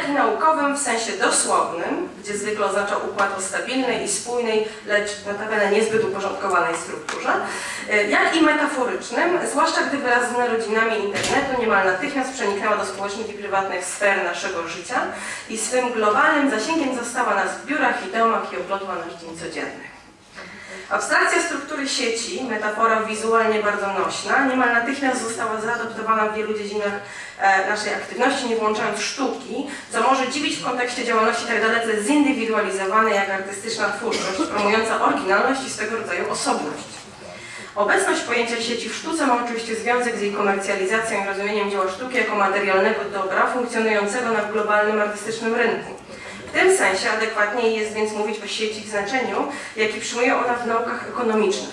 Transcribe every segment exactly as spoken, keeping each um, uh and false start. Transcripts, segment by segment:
jak i naukowym w sensie dosłownym, gdzie zwykle oznacza układ o stabilnej i spójnej, lecz notabene niezbyt uporządkowanej strukturze, jak i metaforycznym, zwłaszcza gdy wyrażone rodzinami internetu niemal natychmiast przeniknęła do społecznych i prywatnych sfer naszego życia i swym globalnym zasięgiem zastała nas w biurach i domach i oplotła nasz dzień codzienny. Abstrakcja struktury sieci, metafora wizualnie bardzo nośna, niemal natychmiast została zaadoptowana w wielu dziedzinach e, naszej aktywności, nie włączając sztuki, co może dziwić w kontekście działalności tak dalece zindywidualizowanej jak artystyczna twórczość, promująca oryginalność i swego rodzaju osobność. Obecność pojęcia sieci w sztuce ma oczywiście związek z jej komercjalizacją i rozumieniem dzieła sztuki jako materialnego dobra funkcjonującego na globalnym artystycznym rynku. W tym sensie adekwatniej jest więc mówić o sieci w znaczeniu, jaki przyjmuje ona w naukach ekonomicznych.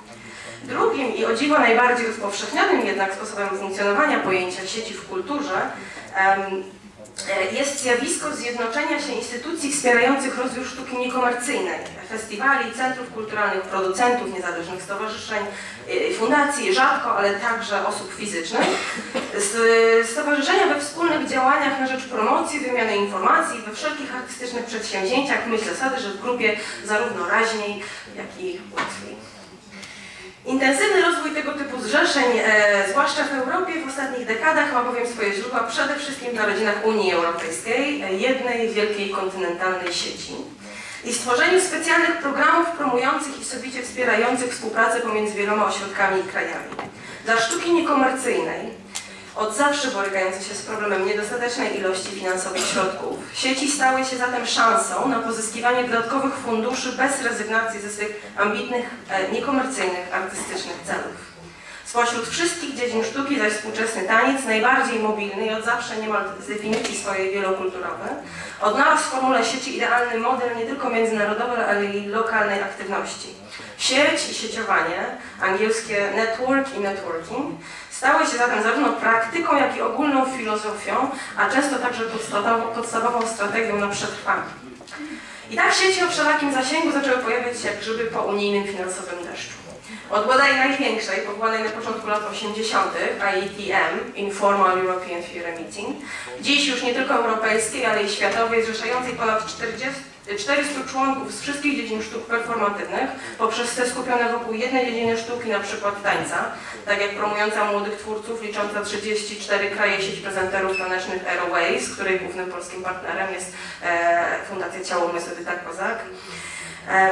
Drugim i o dziwo najbardziej rozpowszechnionym jednak sposobem funkcjonowania pojęcia sieci w kulturze um, jest zjawisko zjednoczenia się instytucji wspierających rozwój sztuki niekomercyjnej, festiwali, centrów kulturalnych, producentów, niezależnych stowarzyszeń, fundacji, rzadko, ale także osób fizycznych. Stowarzyszenia we wspólnych działaniach na rzecz promocji, wymiany informacji, we wszelkich artystycznych przedsięwzięciach, myśl zasady, że w grupie zarówno raźniej, jak i łatwiej. Intensywny rozwój tego typu zrzeszeń, e, zwłaszcza w Europie w ostatnich dekadach, ma bowiem swoje źródła przede wszystkim w narodzinach Unii Europejskiej, jednej wielkiej kontynentalnej sieci i stworzeniu specjalnych programów promujących i sowicie wspierających współpracę pomiędzy wieloma ośrodkami i krajami. Dla sztuki niekomercyjnej, od zawsze borykającej się z problemem niedostatecznej ilości finansowych środków, sieci stały się zatem szansą na pozyskiwanie dodatkowych funduszy bez rezygnacji ze swych ambitnych, e, niekomercyjnych, artystycznych celów. Spośród wszystkich dziedzin sztuki zaś współczesny taniec, najbardziej mobilny i od zawsze niemal z definicji swojej wielokulturowy, odnalazł w formule sieci idealny model nie tylko międzynarodowej, ale i lokalnej aktywności. Sieć i sieciowanie, angielskie network i networking, stały się zatem zarówno praktyką, jak i ogólną filozofią, a często także podstawową, podstawową strategią na przetrwanie. I tak sieci o wszelakim zasięgu zaczęły pojawiać się jak grzyby po unijnym finansowym deszczu. Od bodaj największej, powołanej na początku lat osiemdziesiątych, I E T M, Informal European Theatre Meeting, dziś już nie tylko europejskiej, ale i światowej, zrzeszającej ponad czterystu członków z wszystkich dziedzin sztuk performatywnych, poprzez te skupione wokół jednej dziedziny sztuki, na przykład tańca, tak jak promująca młodych twórców, licząca trzydzieści cztery kraje sieć prezenterów tanecznych Airways, której głównym polskim partnerem jest e, Fundacja Ciało Umysł Edyta Kozak. E,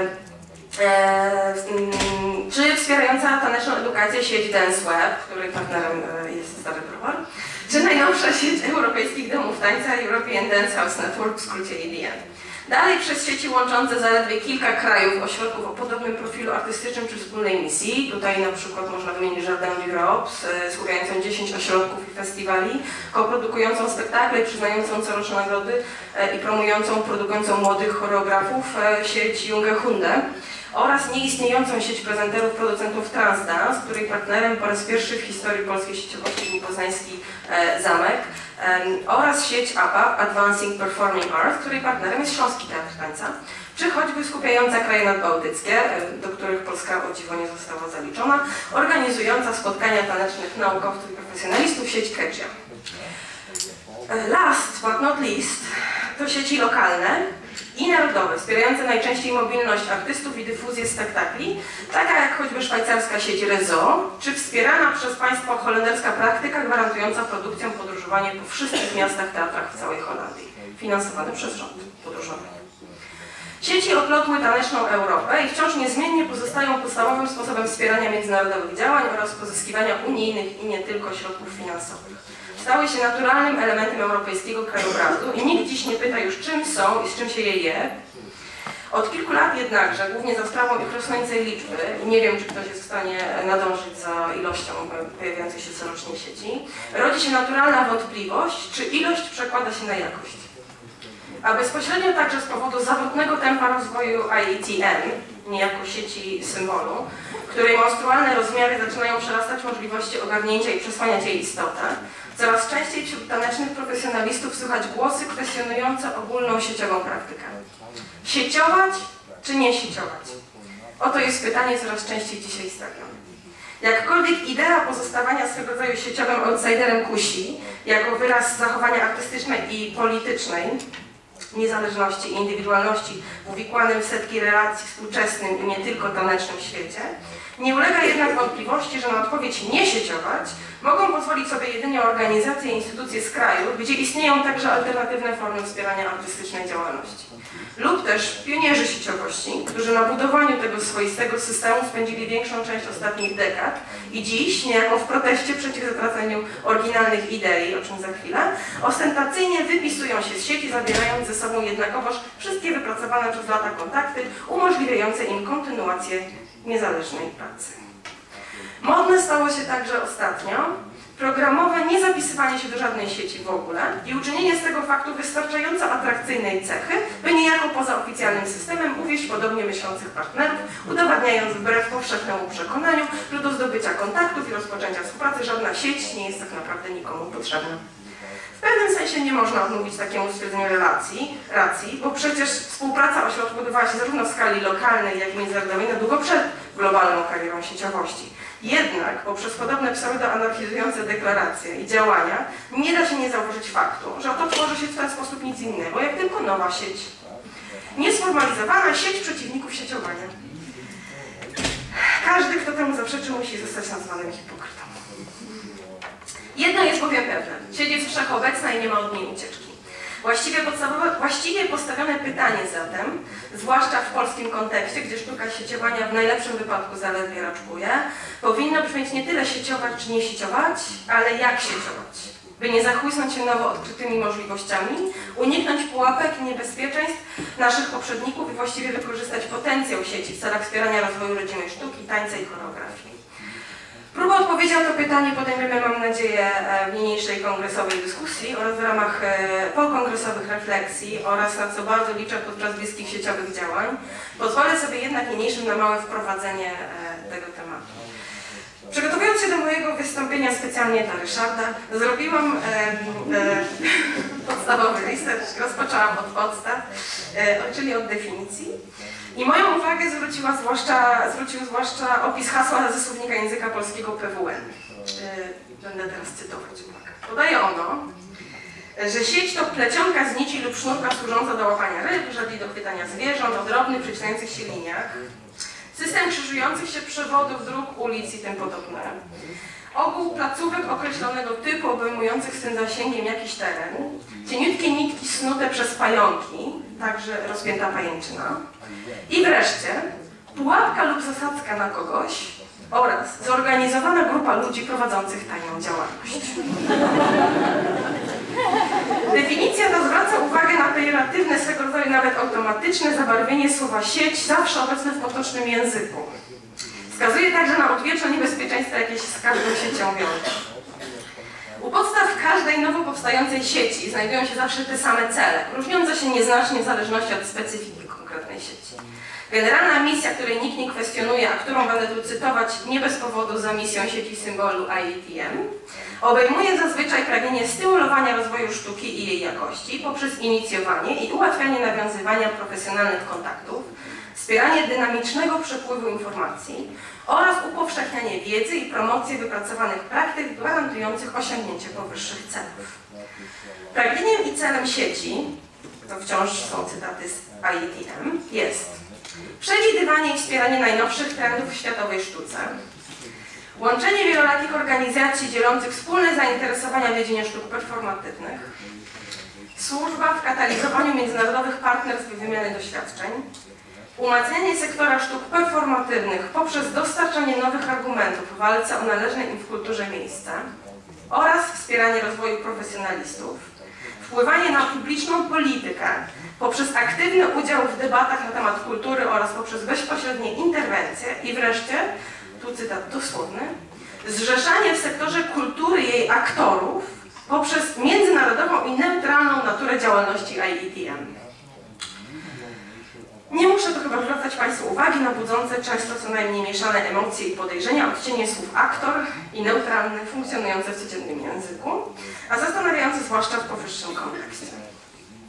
E, czy wspierająca taneczną edukację sieć Dance Web, której partnerem jest Stary Browar, czy najnowsza sieć europejskich domów tańca European Dance House Network, w skrócie E D N. Dalej przez sieci łączące zaledwie kilka krajów, ośrodków o podobnym profilu artystycznym czy wspólnej misji. Tutaj na przykład można wymienić Jardin d'Europe, skupiającą dziesięć ośrodków i festiwali, koprodukującą spektakle, przyznającą coroczne nagrody i promującą, produkującą młodych choreografów sieć Junge Hunde oraz nieistniejącą sieć prezenterów, producentów Transdance, której partnerem po raz pierwszy w historii polskiej sieciowości był poznański e, Zamek, e, oraz sieć A P A, Advancing Performing Arts, której partnerem jest Śląski Teatr Tańca, czy choćby skupiająca kraje nadbałtyckie, e, do których Polska o dziwo nie została zaliczona, organizująca spotkania tanecznych naukowców i profesjonalistów sieć Kedzia. E, last but not least to sieci lokalne i narodowe, wspierające najczęściej mobilność artystów i dyfuzję spektakli, taka jak choćby szwajcarska sieć Rezo, czy wspierana przez państwo holenderska praktyka gwarantująca produkcją podróżowanie po wszystkich miastach, teatrach w całej Holandii, finansowane przez rząd podróżowanie. Sieci oplotły taneczną Europę i wciąż niezmiennie pozostają podstawowym sposobem wspierania międzynarodowych działań oraz pozyskiwania unijnych i nie tylko środków finansowych. Stały się naturalnym elementem europejskiego krajobrazu i nikt dziś nie pyta już, czym są i z czym się je je. Od kilku lat jednakże, głównie za sprawą ich rosnącej liczby, i nie wiem, czy ktoś jest w stanie nadążyć za ilością pojawiającej się corocznie sieci, rodzi się naturalna wątpliwość, czy ilość przekłada się na jakość. A bezpośrednio także z powodu zawrotnego tempa rozwoju I E T M, niejako sieci symbolu, której monstrualne rozmiary zaczynają przerastać możliwości ogarnięcia i przesłaniać jej istotę, coraz częściej wśród tanecznych profesjonalistów słychać głosy kwestionujące ogólną sieciową praktykę. Sieciować czy nie sieciować? Oto jest pytanie coraz częściej dzisiaj stawiane. Jakkolwiek idea pozostawania swego rodzaju sieciowym outsiderem kusi, jako wyraz zachowania artystycznej i politycznej niezależności i indywidualności w uwikłanym w setki relacji współczesnym i nie tylko tanecznym świecie, nie ulega jednak wątpliwości, że na odpowiedź nie sieciować mogą pozwolić sobie jedynie organizacje i instytucje z kraju, gdzie istnieją także alternatywne formy wspierania artystycznej działalności. Lub też pionierzy sieciowości, którzy na budowaniu tego swoistego systemu spędzili większą część ostatnich dekad i dziś, niejako w proteście przeciw zatraceniu oryginalnych idei, o czym za chwilę, ostentacyjnie wypisują się z sieci, zabierając ze sobą jednakowoż wszystkie wypracowane przez lata kontakty, umożliwiające im kontynuację niezależnej pracy. Modne stało się także ostatnio programowe niezapisywanie się do żadnej sieci w ogóle i uczynienie z tego faktu wystarczająco atrakcyjnej cechy, by niejako poza oficjalnym systemem uwieść podobnie myślących partnerów, udowadniając wbrew powszechnemu przekonaniu, że do zdobycia kontaktów i rozpoczęcia współpracy żadna sieć nie jest tak naprawdę nikomu potrzebna. W pewnym sensie nie można odmówić takiemu stwierdzeniu relacji, racji, bo przecież współpraca ośrodków budowała się zarówno w skali lokalnej, jak i międzynarodowej na długo przed globalną karierą sieciowości. Jednak poprzez podobne pseudoanarchizujące deklaracje i działania nie da się nie zauważyć faktu, że oto tworzy się w ten sposób nic innego, jak tylko nowa sieć. Niesformalizowana sieć przeciwników sieciowania. Każdy, kto temu zaprzeczy, musi zostać nazwanym hipokrytą. Jedno jest bowiem pewne, sieć jest wszechobecna i nie ma od niej ucieczki. Właściwie, właściwie postawione pytanie zatem, zwłaszcza w polskim kontekście, gdzie sztuka sieciowania w najlepszym wypadku zaledwie raczkuje, powinno brzmieć nie tyle sieciować czy nie sieciować, ale jak sieciować, by nie zachłysnąć się nowo odkrytymi możliwościami, uniknąć pułapek i niebezpieczeństw naszych poprzedników i właściwie wykorzystać potencjał sieci w celach wspierania rozwoju rodzimej sztuki, tańca i choreografii. Próbę odpowiedzi na to pytanie podejmiemy, mam nadzieję, w niniejszej kongresowej dyskusji oraz w ramach pokongresowych refleksji oraz, na co bardzo liczę, podczas bliskich sieciowych działań. Pozwolę sobie jednak niniejszym na małe wprowadzenie tego tematu. Przygotowując się do mojego wystąpienia specjalnie dla Ryszarda, zrobiłam e, e, podstawowy research, rozpoczęłam od podstaw, e, czyli od definicji. I moją uwagę zwróciła zwłaszcza, zwrócił zwłaszcza opis hasła ze słownika języka polskiego P W N. E, będę teraz cytować, uwaga. Podaje ono, że sieć to plecionka z nici lub sznurka służąca do łapania ryb, żadli do chwytania zwierząt o drobnych, przecinających się liniach. System krzyżujących się przewodów, dróg, ulic i tym podobne. Ogół placówek określonego typu, obejmujących swym zasięgiem jakiś teren. Cieniutkie nitki snute przez pająki, także rozpięta pajęczyna. I wreszcie pułapka lub zasadzka na kogoś oraz zorganizowana grupa ludzi prowadzących tajną działalność. Definicja ta zwraca uwagę na pejoratywne, swego rodzaju nawet automatyczne zabarwienie słowa sieć, zawsze obecne w potocznym języku. Wskazuje także na odwieczne niebezpieczeństwa, jakie się z każdą siecią wiąże. U podstaw każdej nowo powstającej sieci znajdują się zawsze te same cele, różniące się nieznacznie w zależności od specyfiki konkretnej sieci. Generalna misja, której nikt nie kwestionuje, a którą będę tu cytować nie bez powodu za misją sieci symbolu I E T M, obejmuje zazwyczaj pragnienie stymulowania rozwoju sztuki i jej jakości poprzez inicjowanie i ułatwianie nawiązywania profesjonalnych kontaktów, wspieranie dynamicznego przepływu informacji oraz upowszechnianie wiedzy i promocję wypracowanych praktyk gwarantujących osiągnięcie powyższych celów. Pragnieniem i celem sieci, to wciąż są cytaty z I E T M, jest przewidywanie i wspieranie najnowszych trendów w światowej sztuce, łączenie wielorakich organizacji dzielących wspólne zainteresowania w dziedzinie sztuk performatywnych, służba w katalizowaniu międzynarodowych partnerstw i wymiany doświadczeń, umacnianie sektora sztuk performatywnych poprzez dostarczanie nowych argumentów w walce o należne im w kulturze miejsce oraz wspieranie rozwoju profesjonalistów, wpływanie na publiczną politykę poprzez aktywny udział w debatach na temat kultury oraz poprzez bezpośrednie interwencje i wreszcie, tu cytat dosłowny, zrzeszanie w sektorze kultury jej aktorów poprzez międzynarodową i neutralną naturę działalności I E T M. Nie muszę tu chyba zwracać Państwu uwagi na budzące często co najmniej mieszane emocje i podejrzenia odcienie słów aktor i neutralny, funkcjonujące w codziennym języku, a zastanawiające zwłaszcza w powyższym kontekście. W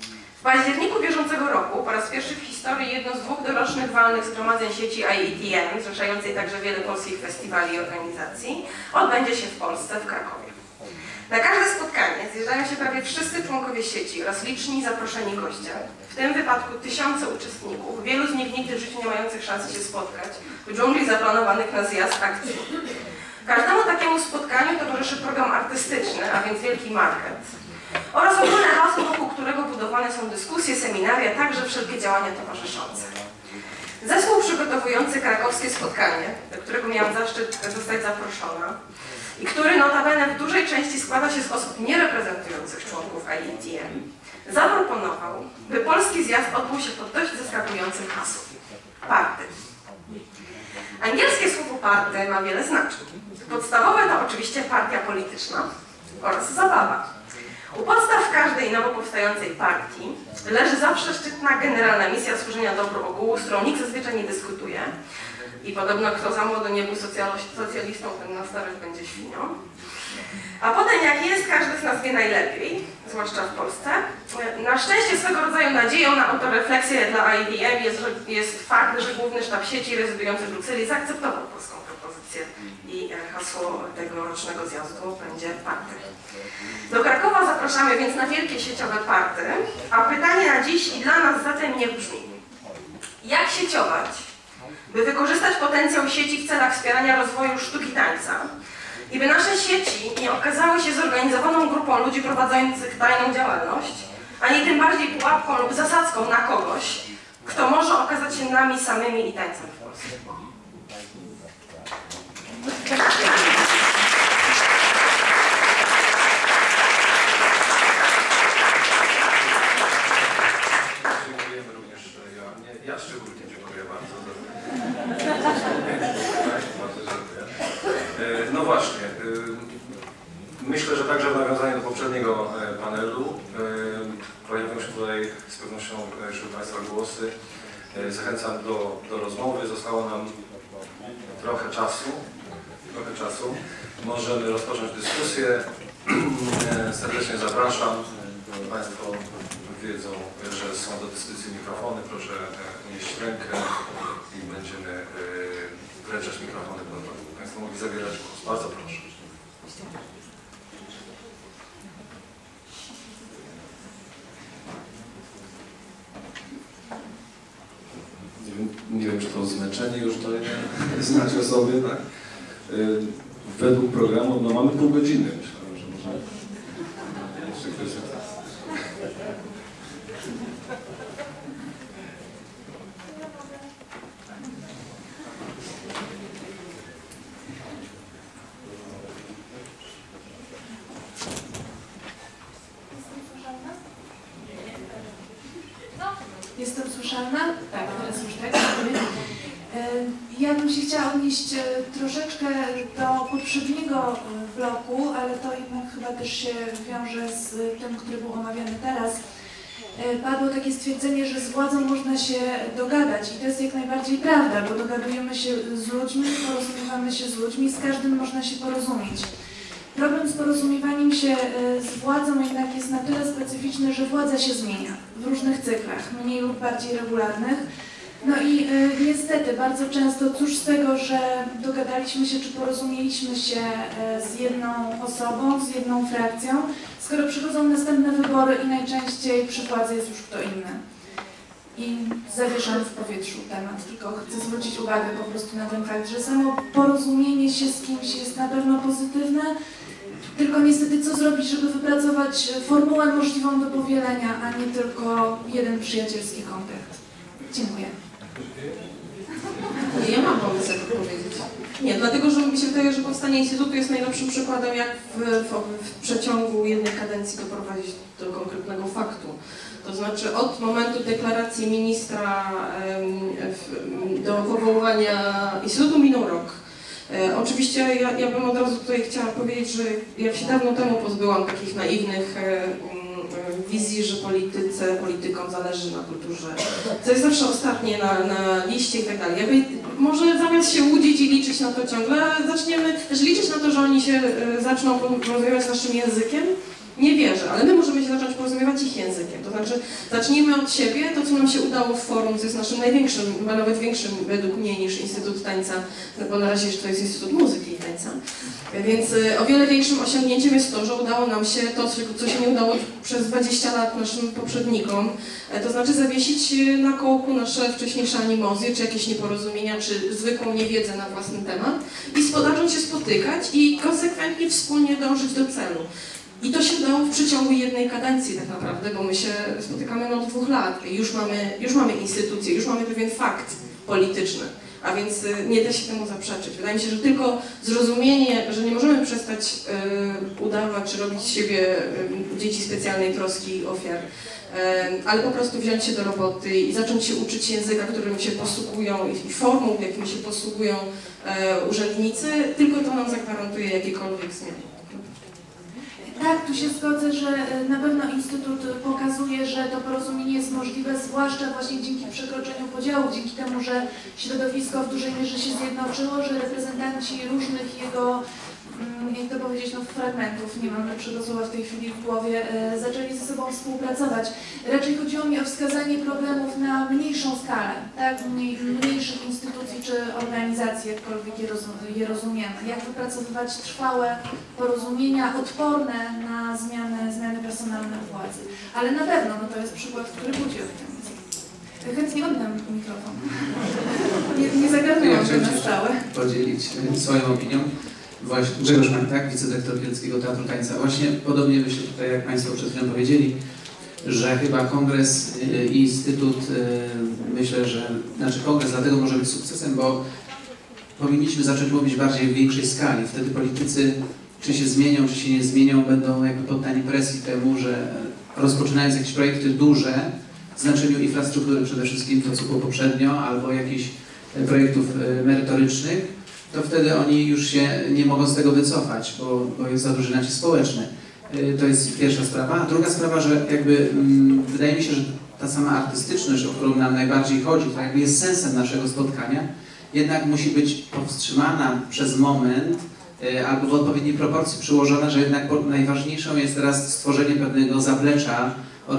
W październiku bieżącego roku po raz pierwszy w historii jedno z dwóch dorocznych walnych zgromadzeń sieci I E T M, zrzeszającej także wiele polskich festiwali i organizacji, odbędzie się w Polsce, w Krakowie. Na każde spotkanie zjeżdżają się prawie wszyscy członkowie sieci oraz liczni zaproszeni goście. W tym wypadku tysiące uczestników, wielu z nich nigdy w życiu nie mających szansy się spotkać, w dżungli zaplanowanych na zjazd akcji. Każdemu takiemu spotkaniu towarzyszy program artystyczny, a więc wielki market, oraz ogólne hasło, wokół którego budowane są dyskusje, seminaria, także wszelkie działania towarzyszące. Zespół przygotowujący krakowskie spotkanie, do którego miałam zaszczyt zostać zaproszona i który notabene w dużej części składa się z osób niereprezentujących członków I E T M, zaproponował, by polski zjazd odbył się pod dość zaskakującym hasłem – party. Angielskie słowo party ma wiele znaczeń. Podstawowe to oczywiście partia polityczna oraz zabawa. U podstaw każdej nowo powstającej partii leży zawsze szczytna generalna misja służenia dobru ogółu, z którą nikt zazwyczaj nie dyskutuje. I podobno kto za młodo nie był socjalistą, ten na starość będzie świnią. A potem jak jest, każdy z nas wie najlepiej, zwłaszcza w Polsce. Na szczęście swego rodzaju nadzieją na autorefleksję dla I E T M jest, jest fakt, że główny sztab sieci rezydujący w Brukseli zaakceptował polską propozycję i hasło tegorocznego zjazdu będzie party. Do Krakowa zapraszamy więc na wielkie sieciowe party, a pytanie na dziś i dla nas zatem niech brzmi: jak sieciować, by wykorzystać potencjał sieci w celach wspierania rozwoju sztuki tańca i by nasze sieci nie okazały się zorganizowaną grupą ludzi prowadzących tajną działalność, ani tym bardziej pułapką lub zasadzką na kogoś, kto może okazać się nami samymi i tańcem w Polsce. Dziękujemy również Joannie. Ja szczególnie dziękuję bardzo. Bardzo dziękuję. No właśnie, myślę, że także w nawiązaniu do poprzedniego panelu pojawią się tutaj z pewnością wśród Państwa głosy. Zachęcam do, do rozmowy. Zostało nam trochę czasu. Trochę czasu. Możemy rozpocząć dyskusję. Serdecznie zapraszam. Państwo wiedzą, że są do dyspozycji mikrofony. Proszę unieść rękę i będziemy wręczać mikrofony. Państwo mogli zabierać głos. Bardzo proszę. Nie wiem, nie wiem, czy to zmęczenie już to nie znać o sobie, tak? Według programu no, mamy pół godziny. Myślałem, że może jeszcze ktoś... Jestem słyszalna? Tak, teraz już tak. Ja bym się chciała odnieść troszeczkę do poprzedniego bloku, ale to jednak chyba też się wiąże z tym, który był omawiany teraz. Padło takie stwierdzenie, że z władzą można się dogadać i to jest jak najbardziej prawda, bo dogadujemy się z ludźmi, porozumiewamy się z ludźmi, z każdym można się porozumieć. Problem z porozumiewaniem się z władzą jednak jest na tyle specyficzny, że władza się zmienia w różnych cyklach, mniej lub bardziej regularnych. No i y, niestety bardzo często cóż z tego, że dogadaliśmy się czy porozumieliśmy się y, z jedną osobą, z jedną frakcją, skoro przychodzą następne wybory i najczęściej przy władzy jest już kto inny. I zawieszam w powietrzu temat, tylko chcę zwrócić uwagę po prostu na ten fakt, że samo porozumienie się z kimś jest na pewno pozytywne, tylko niestety co zrobić, żeby wypracować formułę możliwą do powielenia, a nie tylko jeden przyjacielski kontakt. Dziękuję. Nie, ja mam pomysł, jak to powiedzieć. Nie, dlatego, że mi się wydaje, że powstanie Instytutu jest najlepszym przykładem, jak w, w, w przeciągu jednej kadencji doprowadzić do konkretnego faktu. To znaczy od momentu deklaracji ministra w, do powołania Instytutu minął rok. E, oczywiście ja, ja bym od razu tutaj chciała powiedzieć, że ja się dawno temu pozbyłam takich naiwnych e, wizji, że polityce, politykom zależy na kulturze. To jest zawsze ostatnie na, na liście i tak dalej. Jakby, może zamiast się łudzić i liczyć na to ciągle, zaczniemy też liczyć na to, że oni się e, zaczną rozmawiać naszym językiem Nie wierzę, ale my możemy się zacząć porozumiewać ich językiem. To znaczy, zacznijmy od siebie, to co nam się udało w forum, co jest naszym największym, chyba nawet większym według mnie niż Instytut Tańca, bo na razie jeszcze to jest Instytut Muzyki i Tańca. Więc o wiele większym osiągnięciem jest to, że udało nam się to, co się nie udało przez dwadzieścia lat naszym poprzednikom, to znaczy zawiesić na kołku nasze wcześniejsze animozje, czy jakieś nieporozumienia, czy zwykłą niewiedzę na własny temat i zacząć się spotykać i konsekwentnie wspólnie dążyć do celu. I to się udało w przeciągu jednej kadencji tak naprawdę, bo my się spotykamy no od dwóch lat i już mamy, już mamy instytucje, już mamy pewien fakt polityczny, a więc nie da się temu zaprzeczyć. Wydaje mi się, że tylko zrozumienie, że nie możemy przestać y, udawać czy robić z siebie y, dzieci specjalnej troski ofiar, y, ale po prostu wziąć się do roboty i zacząć się uczyć języka, którym się posługują i, i formuł, jakim się posługują y, urzędnicy, tylko to nam zagwarantuje jakiekolwiek zmiany. Tak, tu się zgodzę, że na pewno Instytut pokazuje, że to porozumienie jest możliwe, zwłaszcza właśnie dzięki przekroczeniu podziałów, dzięki temu, że środowisko w dużej mierze się zjednoczyło, że reprezentanci różnych jego, jak to powiedzieć, no fragmentów, nie mam lepszego słowa w tej chwili w głowie, e, zaczęli ze sobą współpracować. Raczej chodziło mi o wskazanie problemów na mniejszą skalę, tak, mniej, mniejszych instytucji czy organizacji, jakkolwiek je, rozum, je rozumiemy. Jak wypracowywać trwałe porozumienia, odporne na zmiany, zmiany personalne władzy. Ale na pewno, no to jest przykład, który budzi optymizm. Chętnie oddam mikrofon. Nie, nie zagaduję się na stałe. Podzielić swoją opinią. Właśnie, Grzegorz Mantak, wicedyrektor Kieleckiego Teatru Tańca. Właśnie podobnie myślę tutaj, jak Państwo przed chwilą powiedzieli, że chyba kongres i Instytut, myślę, że, znaczy kongres dlatego może być sukcesem, bo powinniśmy zacząć mówić bardziej w większej skali. Wtedy politycy, czy się zmienią, czy się nie zmienią, będą jakby poddani presji temu, że rozpoczynając jakieś projekty duże, w znaczeniu infrastruktury przede wszystkim, to co było poprzednio, albo jakichś projektów merytorycznych, to wtedy oni już się nie mogą z tego wycofać, bo, bo jest za duży nacisk społeczny. To jest pierwsza sprawa. A druga sprawa, że jakby mm, wydaje mi się, że ta sama artystyczność, o którą nam najbardziej chodzi, to jakby jest sensem naszego spotkania, jednak musi być powstrzymana przez moment y, albo w odpowiedniej proporcji przyłożona, że jednak najważniejszą jest teraz stworzenie pewnego zaplecza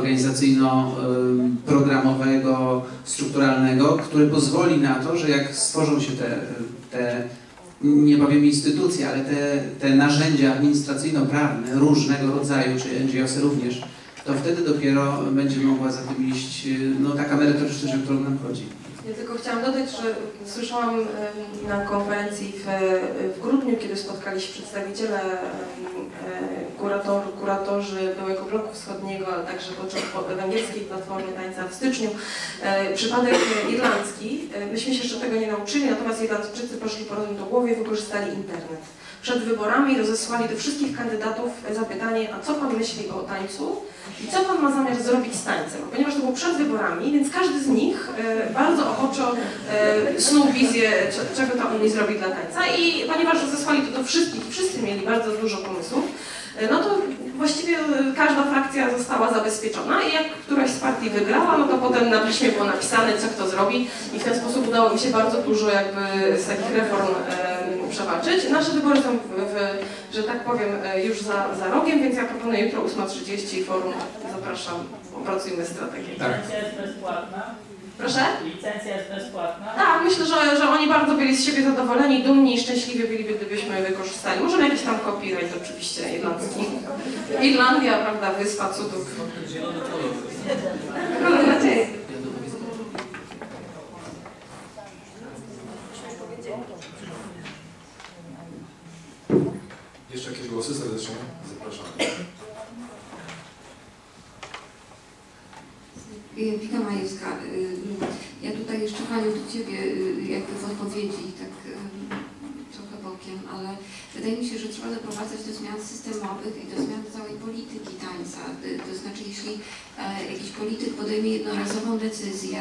organizacyjno-programowego, strukturalnego, który pozwoli na to, że jak stworzą się te, te nie powiem instytucje, ale te, te narzędzia administracyjno-prawne różnego rodzaju, czy N G O sy również, to wtedy dopiero będzie mogła za tym iść no, taka merytoryczność, o którą nam chodzi. Ja tylko chciałam dodać, że słyszałam na konferencji w, w grudniu, kiedy spotkali się przedstawiciele kurator, kuratorzy byłego bloku wschodniego, ale także węgierskiej platformy tańca w styczniu, przypadek irlandzki. Myśmy się jeszcze tego nie nauczyli, natomiast Irlandczycy poszli po rozum do głowy i wykorzystali internet. Przed wyborami rozesłali do wszystkich kandydatów zapytanie, a co pan myśli o tańcu i co pan ma zamiar zrobić z tańcem? Ponieważ to było przed wyborami, więc każdy z nich e, bardzo ochoczo e, snuł wizję, czego to oni zrobi dla tańca i ponieważ rozesłali to do wszystkich i wszyscy mieli bardzo dużo pomysłów, e, no to właściwie każda frakcja została zabezpieczona i jak któraś z partii wygrała, no to potem na piśmie było napisane, co kto zrobi i w ten sposób udało mi się bardzo dużo jakby z takich reform e, przewalczyć. Nasze wybory są, w, w, że tak powiem, już za, za rogiem, więc ja proponuję jutro ósma trzydzieści forum. Zapraszam, opracujmy strategię. Tak. Licencja jest bezpłatna? Proszę? Licencja jest bezpłatna? Tak, myślę, że, że oni bardzo byli z siebie zadowoleni, dumni i szczęśliwi byliby, gdybyśmy wykorzystali. Może jakiś tam copyright oczywiście irlandzki. Irlandia, prawda, wyspa cudów. Mam nadzieję. Jeszcze jakieś głosy serdecznie? Zapraszam. Wika Majewska, ja tutaj jeszcze Haniu do Ciebie jakby w odpowiedzi, tak trochę bokiem, ale wydaje mi się, że trzeba doprowadzać do zmian systemowych i do zmian całej polityki tańca. To znaczy, jeśli jakiś polityk podejmie jednorazową decyzję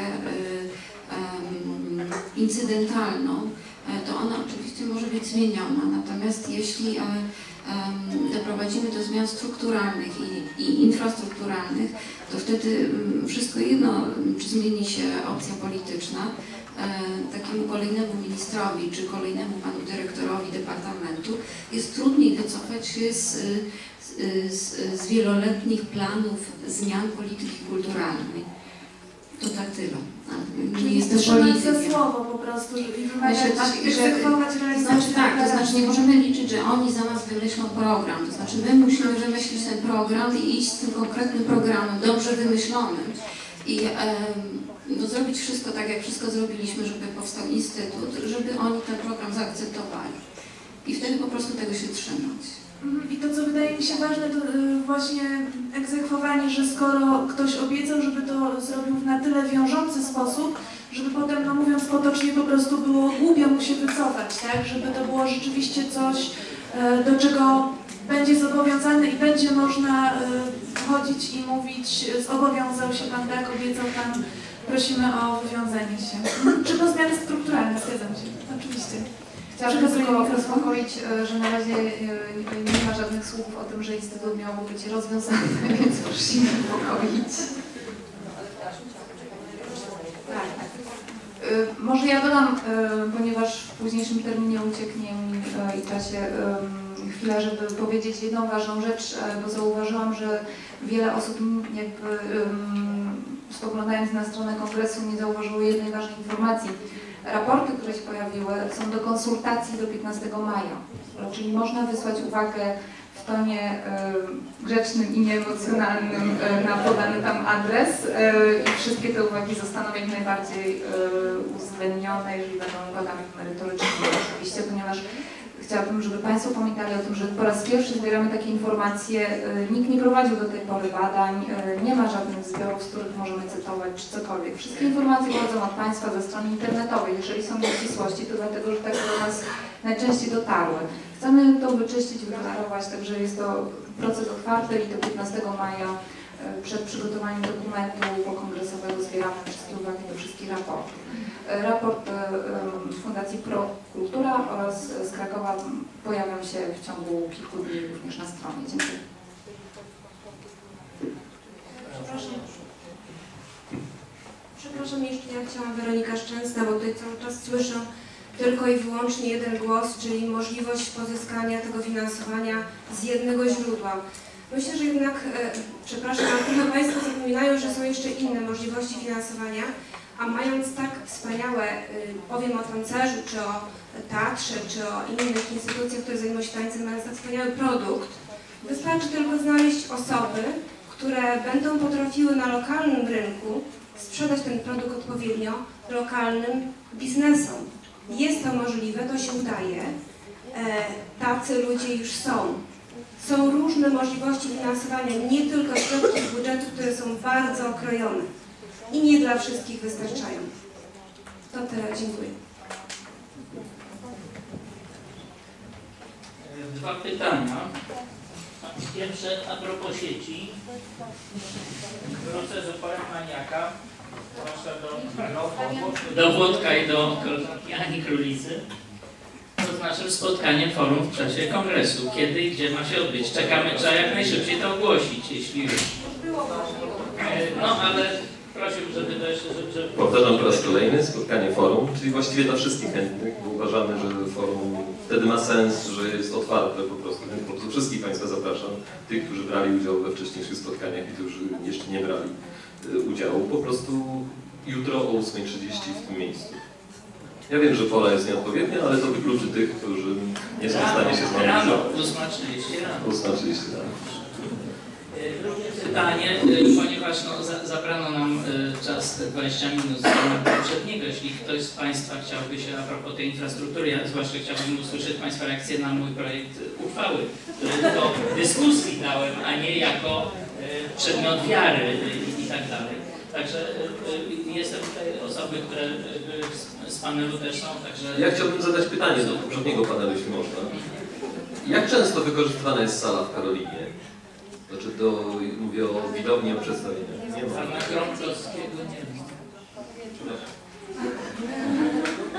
incydentalną, to ona oczywiście może być zmieniona, natomiast jeśli doprowadzimy do zmian strukturalnych i, i infrastrukturalnych, to wtedy wszystko jedno, czy zmieni się opcja polityczna, takiemu kolejnemu ministrowi czy kolejnemu panu dyrektorowi departamentu jest trudniej wycofać się z, z, z wieloletnich planów zmian polityki kulturalnej. To tak tyle. Nie jestem politykiem. Za słowo po prostu i wymagać, Myślę, tak, egzekwować że, znaczy tak, to znaczy nie możemy liczyć, że oni za nas wymyślą program. To znaczy my musimy wymyślić ten program i iść z tym konkretnym programem, dobrze wymyślonym. I um, no, zrobić wszystko tak, jak wszystko zrobiliśmy, żeby powstał instytut, żeby oni ten program zaakceptowali. I wtedy po prostu tego się trzymać. I to, co wydaje mi się ważne, to właśnie egzekwowanie, że skoro ktoś obiecał, żeby to zrobił w na tyle wiążący sposób, żeby potem, no mówiąc potocznie, po prostu było głupio mu się wycofać, tak? Żeby to było rzeczywiście coś, do czego będzie zobowiązany i będzie można chodzić i mówić, zobowiązał się Pan, tak, obiecał Pan, prosimy o wywiązanie się. Czy to zmiany strukturalne, zgadzam się, oczywiście. Chciałabym tylko uspokoić, że na razie nie ma żadnych słów o tym, że Instytut miałby być rozwiązany, więc proszę się uspokoić. Tak, tak. Może ja dodam, ponieważ w późniejszym terminie ucieknie mi i czasie chwilę, żeby powiedzieć jedną ważną rzecz, bo zauważyłam, że wiele osób jakby spoglądając na stronę kongresu nie zauważyło jednej ważnej informacji. Raporty, które się pojawiły, są do konsultacji do piętnastego maja, czyli można wysłać uwagę w tonie y, grzecznym i nieemocjonalnym y, na podany tam adres y, i wszystkie te uwagi zostaną jak najbardziej y, uwzględnione, jeżeli będą uwagami merytorycznymi oczywiście, ponieważ chciałabym, żeby Państwo pamiętali o tym, że po raz pierwszy zbieramy takie informacje, nikt nie prowadził do tej pory badań, nie ma żadnych zbiorów, z których możemy cytować czy cokolwiek. Wszystkie informacje pochodzą od Państwa ze strony internetowej. Jeżeli są nieścisłości, to dlatego, że tak do nas najczęściej dotarły. Chcemy to wyczyścić, wyklarować, także jest to proces otwarty i do piętnastego maja przed przygotowaniem dokumentu pokongresowego zbieramy wszystkie uwagi do wszystkich raportów. Raport Fundacji Pro Kultura oraz z Krakowa pojawią się w ciągu kilku dni również na stronie. Dziękuję. Przepraszam. Przepraszam, jeszcze ja chciałam, Weronika Szczęsna, bo tutaj cały czas słyszę tylko i wyłącznie jeden głos, czyli możliwość pozyskania tego finansowania z jednego źródła. Myślę, że jednak, e, przepraszam, ale chyba Państwo zapominają, że są jeszcze inne możliwości finansowania, a mając tak wspaniałe, e, powiem o tancerzu, czy o teatrze, czy o innych instytucjach, które zajmują się tańcem, mając tak wspaniały produkt, wystarczy tylko znaleźć osoby, które będą potrafiły na lokalnym rynku sprzedać ten produkt odpowiednio lokalnym biznesom. Jest to możliwe, to się udaje. E, tacy ludzie już są. Są różne możliwości finansowania, nie tylko środki z budżetu, które są bardzo okrojone i nie dla wszystkich wystarczają. To tyle, dziękuję. Dwa pytania. Pierwsze a propos sieci. Wrócę do pana Maniaka, zwłaszcza do, do Włodka i do Ani Królicy. To znaczy spotkanie forum w czasie kongresu. Kiedy i gdzie ma się odbyć? Czekamy, trzeba jak najszybciej to ogłosić, jeśli już. No ale prosiłbym, żeby to jeszcze... Żeby, żeby... Powtarzam po raz kolejny, spotkanie forum, czyli właściwie dla wszystkich chętnych, bo uważamy, że forum wtedy ma sens, że jest otwarte po prostu. Po prostu wszystkich Państwa zapraszam, tych, którzy brali udział we wcześniejszych spotkaniach i którzy jeszcze nie brali udziału, po prostu jutro o ósmej trzydzieści w tym miejscu. Ja wiem, że pola jest nieodpowiednia, ale to wykluczy tych, którzy nie są w stanie się znaleźć. Rano, ósma trzydzieści rano. ósma trzydzieści rano. Drugie pytanie, ponieważ no, za, zabrano nam y, czas te dwadzieścia minut z tematu poprzedniego. Jeśli ktoś z Państwa chciałby się a propos tej infrastruktury, ja zwłaszcza chciałbym usłyszeć Państwa reakcję na mój projekt uchwały, który do dyskusji dałem, a nie jako y, przedmiot wiary y, i tak dalej. Także y, y, jestem tutaj osoby, które y, z panelu też są, także... Ja chciałbym zadać pytanie do poprzedniego panelu, jeśli można. Jak często wykorzystywana jest sala w Karolinie? Znaczy, do, mówię o widowni, o przedstawieniach. Nie ma. Pana Krączowskiego nie ma.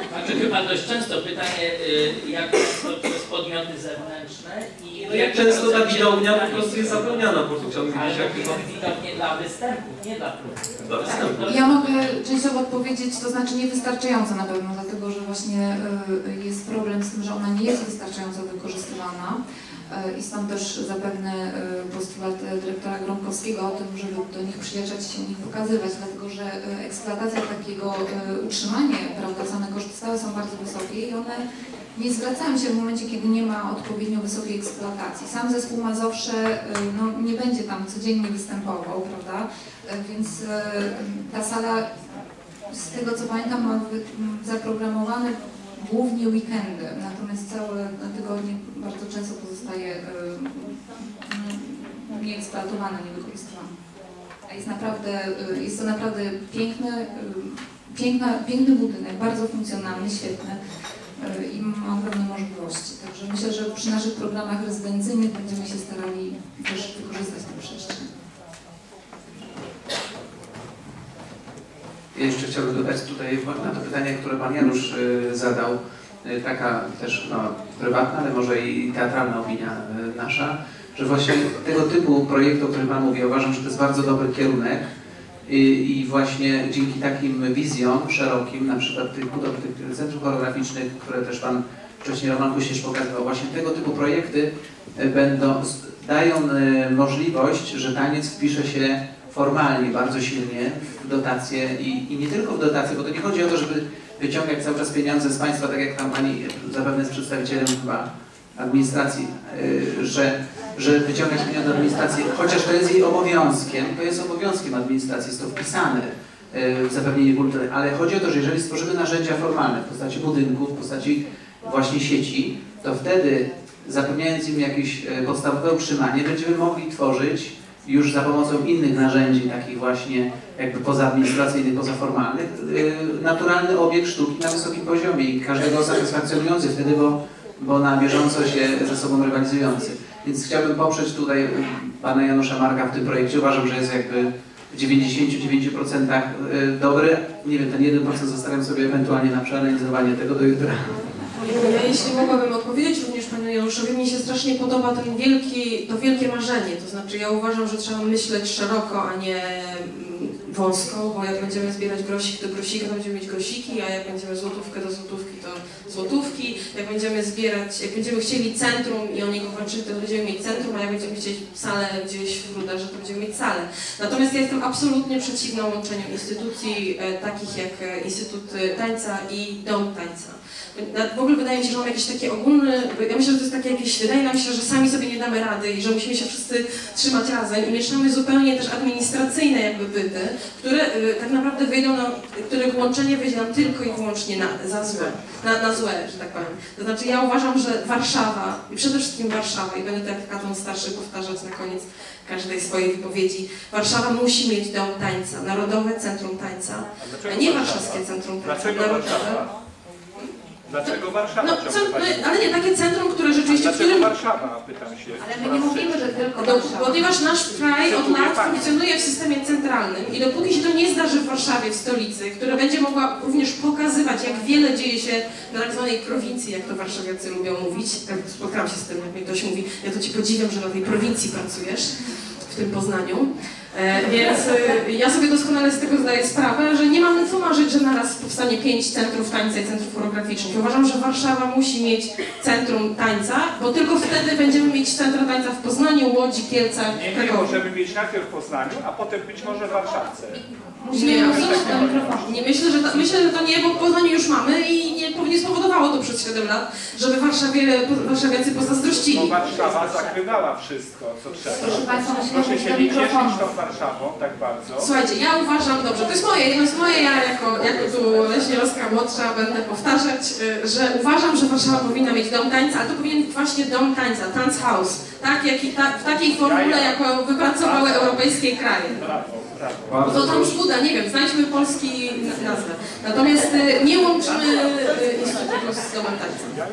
Znaczy chyba dość często pytanie, jak często przez podmioty zewnętrzne i no jak często ta widownia po prostu jest zapełniana, po prostu chciałbym wiedzieć, jak chyba... widownie dla występów, nie dla prób. Dla występów. Ja mogę częściowo odpowiedzieć, to znaczy niewystarczająco na pewno, dlatego że właśnie jest problem z tym, że ona nie jest wystarczająco wykorzystywana. I stąd też zapewne postulat dyrektora Gromkowskiego o tym, żeby do nich przyjeżdżać i się u nich pokazywać, dlatego że eksploatacja takiego, utrzymanie, prawda, same koszty stałe są bardzo wysokie i one nie zwracają się w momencie, kiedy nie ma odpowiednio wysokiej eksploatacji. Sam zespół Mazowsze no, nie będzie tam codziennie występował, prawda, więc ta sala, z tego co pamiętam, ma zaprogramowane głównie weekendy, natomiast całe tygodnie bardzo często pozostaje yy, nieeksploatowane, niewykorzystywane. A jest naprawdę, yy, jest to naprawdę piękny, yy, piękna, piękny budynek, bardzo funkcjonalny, świetny yy, i ma ogromne możliwości. Także myślę, że przy naszych programach rezydencyjnych będziemy się starali też wykorzystać tę przestrzeń. Ja jeszcze chciałbym dodać tutaj na to pytanie, które Pan Janusz y, zadał, y, taka też no, prywatna, ale może i teatralna opinia y, nasza, że właśnie tego typu projekty, o którym Pan mówi, uważam, że to jest bardzo dobry kierunek i, i właśnie dzięki takim wizjom szerokim, na przykład tych budow tych centrów choreograficznych, które też Pan wcześniej Roman Kuścisz pokazywał, właśnie tego typu projekty y, będą, dają y, możliwość, że taniec wpisze się formalnie bardzo silnie w dotacje i, i nie tylko w dotacje, bo to nie chodzi o to, żeby wyciągać cały czas pieniądze z państwa, tak jak tam Pani zapewne jest przedstawicielem chyba administracji, yy, że, że wyciągać pieniądze z administracji, chociaż to jest jej obowiązkiem, to jest obowiązkiem administracji, jest to wpisane yy, w zapewnienie kultury, ale chodzi o to, że jeżeli stworzymy narzędzia formalne w postaci budynków, w postaci właśnie sieci, to wtedy zapewniając im jakieś yy, podstawowe utrzymanie, będziemy mogli tworzyć już za pomocą innych narzędzi, takich właśnie jakby pozaadministracyjnych, pozaformalnych, yy, naturalny obieg sztuki na wysokim poziomie i każdego satysfakcjonujący wtedy, bo, bo na bieżąco się ze sobą rywalizujący. Więc chciałbym poprzeć tutaj Pana Janusza Marka w tym projekcie. Uważam, że jest jakby w dziewięćdziesięciu dziewięciu procentach dobry. Nie wiem, ten jeden procent zostawiam sobie ewentualnie na przeanalizowanie tego do jutra. Ja jeśli mogłabym odpowiedzieć również Panu Januszowi, mi się strasznie podoba ten wielki, to wielkie marzenie, to znaczy ja uważam, że trzeba myśleć szeroko, a nie wąsko, bo jak będziemy zbierać grosik do grosika, to będziemy mieć grosiki, a jak będziemy złotówkę do złotówki, to złotówki. Jak będziemy zbierać, jak będziemy chcieli centrum i o niego walczyć, to będziemy mieć centrum, a jak będziemy chcieli salę gdzieś w Rudarze, to będziemy mieć salę. Natomiast ja jestem absolutnie przeciwna łączeniu instytucji e, takich jak Instytut Tańca i Dom Tańca. W ogóle wydaje mi się, że mamy jakiś taki ogólny, ja myślę, że to jest takie jakieś, wydaje nam się, że sami sobie nie damy rady i że musimy się wszyscy trzymać razem i mieszamy zupełnie też administracyjne jakby byty, które y, tak naprawdę wyjdą nam, których łączenie wyjdzie nam tylko i wyłącznie na, za złe, na, na złe, że tak powiem. To znaczy ja uważam, że Warszawa i przede wszystkim Warszawa, i będę to jak Katon Starszy powtarzać na koniec każdej swojej wypowiedzi, Warszawa musi mieć Dom Tańca, Narodowe Centrum Tańca, a nie Warszawskie Centrum Tańca, Narodowe. Dlaczego Warszawa? No, co, no, ale nie, takie centrum, które rzeczywiście... Dlaczego którym... Warszawa, pytam się. Ale my nie mówimy, że tylko do, Warszawa. Ponieważ nasz kraj od lat funkcjonuje w systemie centralnym i dopóki się to nie zdarzy w Warszawie, w stolicy, która będzie mogła również pokazywać, jak wiele dzieje się na tak zwanej prowincji, jak to warszawiacy lubią mówić. Spotkałam się z tym, jak mi ktoś mówi, ja to Ci podziwiam, że na tej prowincji pracujesz, w tym Poznaniu. E, więc e, ja sobie doskonale z tego zdaję sprawę, że nie mamy co marzyć, że naraz powstanie pięć centrów tańca i centrów choreograficznych. Uważam, że Warszawa musi mieć centrum tańca, bo tylko wtedy będziemy mieć centra tańca w Poznaniu, Łodzi, Kielcach, Nie, nie, możemy mieć najpierw w Poznaniu, a potem być może w Warszawce. Nie, nie, nie myślę, że to, myślę, że to nie, bo w Poznaniu już mamy i nie, nie spowodowało to przez siedem lat, żeby Warszawie, warszawiacy pozazdrościli. Bo Warszawa zakrywała wszystko, co trzeba. Proszę Państwa, proszę się nie cieszyć tą Warszawą tak bardzo. Słuchajcie, ja uważam, dobrze, to jest moje, to jest moje, ja jako, jako tu Leśniowska młodsza będę powtarzać, że uważam, że Warszawa powinna mieć dom tańca, ale to powinien być właśnie dom tańca, Dance House, tak, jak i ta, w takiej formule, jaką wypracowały europejskie kraje. Brawo. Bo to tam już uda, nie wiem, znajdźmy polski nazwę. Natomiast y, nie łączymy y, instytutu z domem tańca.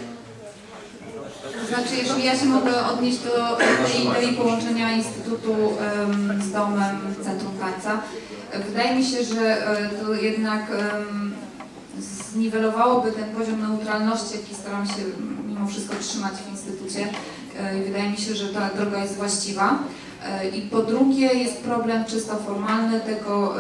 To znaczy, jeżeli ja się mogę odnieść do tej idei połączenia Instytutu um, z domem Centrum Tańca, wydaje mi się, że to jednak um, zniwelowałoby ten poziom neutralności, jaki staram się mimo wszystko trzymać w instytucie. I wydaje mi się, że ta droga jest właściwa. I po drugie jest problem czysto formalny tego,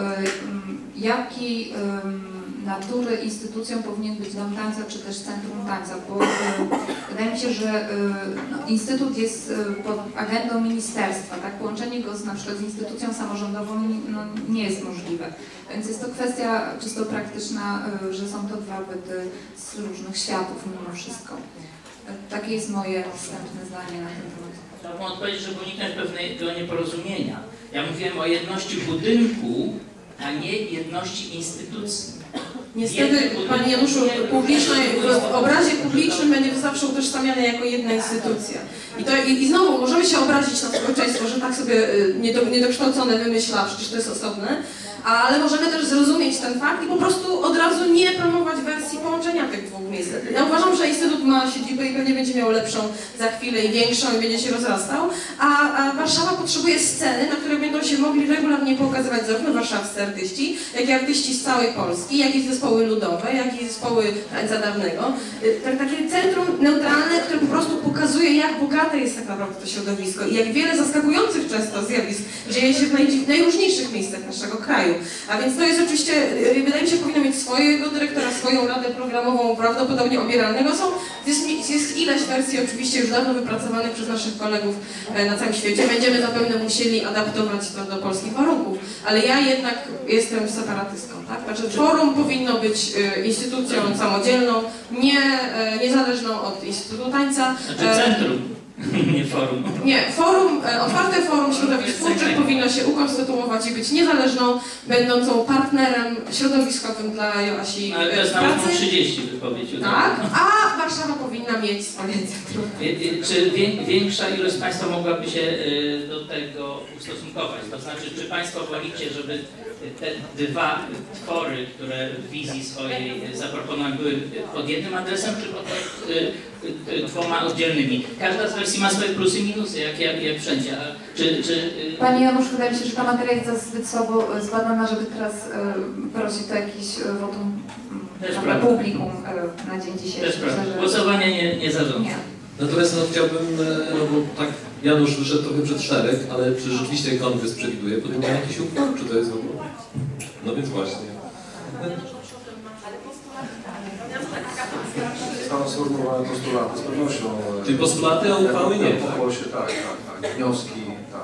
jakiej natury instytucją powinien być dom tańca, czy też centrum tańca, bo wydaje mi się, że no, instytut jest pod agendą ministerstwa, tak? Połączenie go z, na przykład z instytucją samorządową no, nie jest możliwe. Więc jest to kwestia czysto praktyczna, że są to dwa byty z różnych światów mimo wszystko. Takie jest moje wstępne zdanie na ten temat. Chciałbym odpowiedzieć, żeby uniknąć pewnego nieporozumienia. Ja mówiłem o jedności budynku, a nie jedności instytucji. Niestety, Panie Januszu, w obrazie publicznym będzie to zawsze utożsamiane jako jedna instytucja. I, to, i, i znowu możemy się obrazić na społeczeństwo, że tak sobie niedo, niedokształcone wymyśla, przecież to jest osobne, ale możemy też zrozumieć ten fakt i po prostu od razu nie promować wersji połączenia tych dwóch miejsc. Ja uważam, że Instytut ma siedzibę i pewnie będzie miał lepszą za chwilę i większą i będzie się rozrastał, a, a Warszawa potrzebuje sceny, na której będą się mogli regularnie pokazywać zarówno warszawscy artyści, jak i artyści z całej Polski, jak i zespoły ludowe, jak i zespoły tańca dawnego. Tak, takie centrum neutralne, które po prostu pokazuje, jak bogate jest tak naprawdę to środowisko i jak wiele zaskakujących często zjawisk dzieje się w naj, najróżniejszych miejscach naszego kraju. A więc to jest oczywiście, wydaje mi się, powinno mieć swojego dyrektora, swoją radę programową, prawdopodobnie obieralnego. Są, jest, jest ileś wersji oczywiście już dawno wypracowanych przez naszych kolegów na całym świecie. Będziemy zapewne musieli adaptować to do polskich warunków. Ale ja jednak jestem separatystką, tak? Znaczy forum powinno być instytucją samodzielną, nie, niezależną od Instytutu Tańca. Znaczy centrum. Nie forum. Nie, forum, otwarte forum środowisk twórczych powinno się ukonstytuować i być niezależną, będącą partnerem środowiskowym dla Joasi Ale to jest na ósmą trzydzieści wypowiedź. Tak, a Warszawa powinna mieć swoje centrum. Czy większa ilość z Państwa mogłaby się do tego ustosunkować? To znaczy, czy Państwo wolicie, żeby te dwa twory, które w wizji swojej zaproponowałem, były pod jednym adresem, czy pod dwoma oddzielnymi? Każda z wersji ma swoje plusy i minusy, jak, jak, jak wszędzie. A czy, czy... Panie Janusz, wydaje mi się, że ta materia jest zbyt słabo zbadana, żeby teraz y, prosić to jakieś y, wotum y, publikum y, na dzień dzisiejszy. Też prawda. Głosowania nie, nie zarządza. Nie. Natomiast no, chciałbym, no bo tak Janusz wyszedł trochę przed szereg, ale czy rzeczywiście kongres przewiduje podjęcie jakichś uchwał, czy to jest w ogóle? No więc właśnie. Zostaną sformułowane postulaty z pewnością. Czyli postulaty, a uchwały nie, tak? Pokłosie, tak, tak, tak. Wnioski, tak.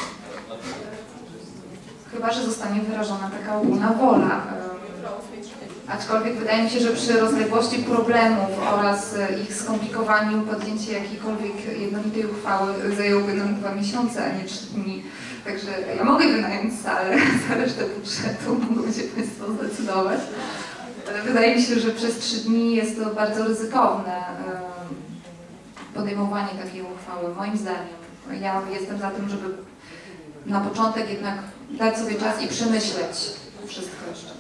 Chyba że zostanie wyrażona taka ogólna wola. Aczkolwiek wydaje mi się, że przy rozległości problemów oraz ich skomplikowaniu podjęcie jakiejkolwiek jednolitej uchwały zajęłoby nam dwa miesiące, a nie trzy dni. Także ja mogę wynająć salę za resztę budżetu, mogą się Państwo zdecydować. Ale wydaje mi się, że przez trzy dni jest to bardzo ryzykowne podejmowanie takiej uchwały, moim zdaniem. Ja jestem za tym, żeby na początek jednak dać sobie czas i przemyśleć wszystko jeszcze.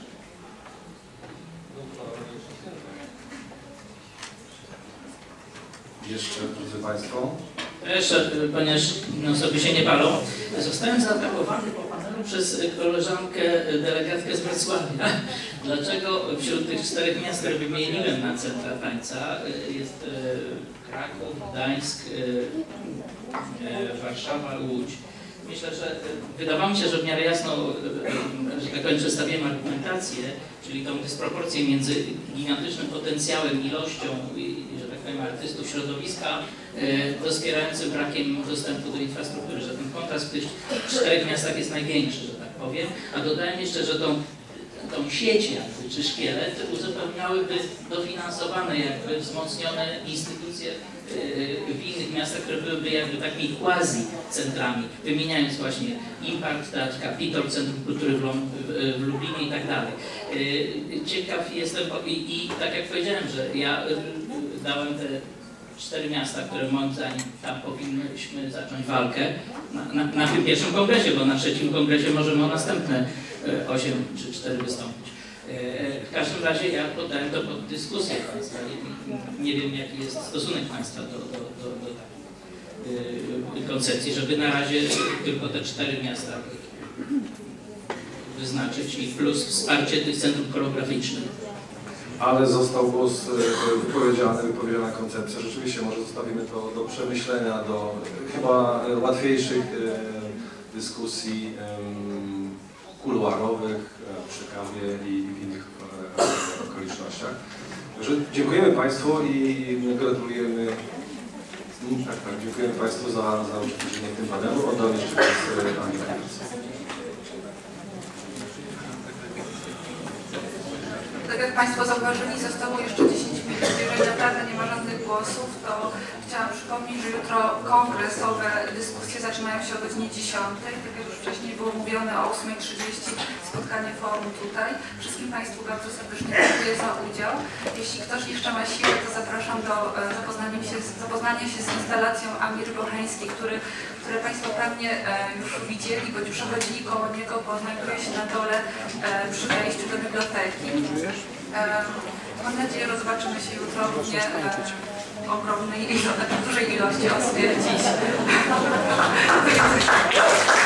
Jeszcze, drodzy Państwo? Jeszcze, ponieważ osoby się nie palą, zostałem zaatakowany po panelu przez koleżankę delegatkę z Wrocławia. Dlaczego wśród tych czterech miast, które wymieniłem na centra tańca, jest Kraków, Gdańsk, Warszawa, Łódź? Myślę, że wydawało mi się, że w miarę jasno, że tak powiem, przedstawiłem argumentację, czyli tą dysproporcję między gigantycznym potencjałem, ilością, że tak powiem, artystów, środowiska, doskwierającym brakiem dostępu do infrastruktury, że ten kontrast w tych czterech miastach jest największy, że tak powiem, a dodałem jeszcze, że tą tą sieć jakby, czy szkielet uzupełniałyby dofinansowane, jakby wzmocnione instytucje w innych miastach, które byłyby jakby takimi quasi-centrami, wymieniając właśnie Impact, Teatr Kapitol, Centrum Kultury w, w Lublinie i tak dalej. Ciekaw jestem, i, i tak jak powiedziałem, że ja dałem te cztery miasta, które moim zdaniem tam powinniśmy zacząć walkę na, na, na tym pierwszym kongresie, bo na trzecim kongresie możemy o następne osiem czy cztery wystąpić. W każdym razie ja poddałem to pod dyskusję Państwa. Nie, nie wiem, jaki jest stosunek Państwa do, do, do, do takiej koncepcji, żeby na razie tylko te cztery miasta wyznaczyć i plus wsparcie tych centrum choreograficznych. ale został głos wypowiedziany, wypowiedziana koncepcja. Rzeczywiście może zostawimy to do przemyślenia, do chyba łatwiejszych dyskusji kuluarowych przy kawie i w innych okolicznościach. Także dziękujemy Państwu i gratulujemy. Tak, tak, dziękujemy Państwu za, za uczestniczenie w tym panelu. Oddam jeszcze raz Ani Kamińskiej. Tak jak Państwo zauważyli, zostało jeszcze dziesięć minut. Jeżeli naprawdę nie ma żadnych głosów, to chciałam przypomnieć, że jutro kongresowe dyskusje zaczynają się o godzinie dziesiątej. Tak jak już wcześniej było mówione, o ósmej trzydzieści spotkanie forum tutaj. Wszystkim Państwu bardzo serdecznie dziękuję za udział. Jeśli ktoś jeszcze ma siłę, to zapraszam do zapoznania się, zapoznania się z instalacją Amiry Bocheńskiej, który, które Państwo pewnie już widzieli, bo już przechodzili koło niego, bo znajduje się na dole przy wejściu do biblioteki. Mam nadzieję, że zobaczymy się jutro równie ogromnej, dużej ilości osób jak dziś.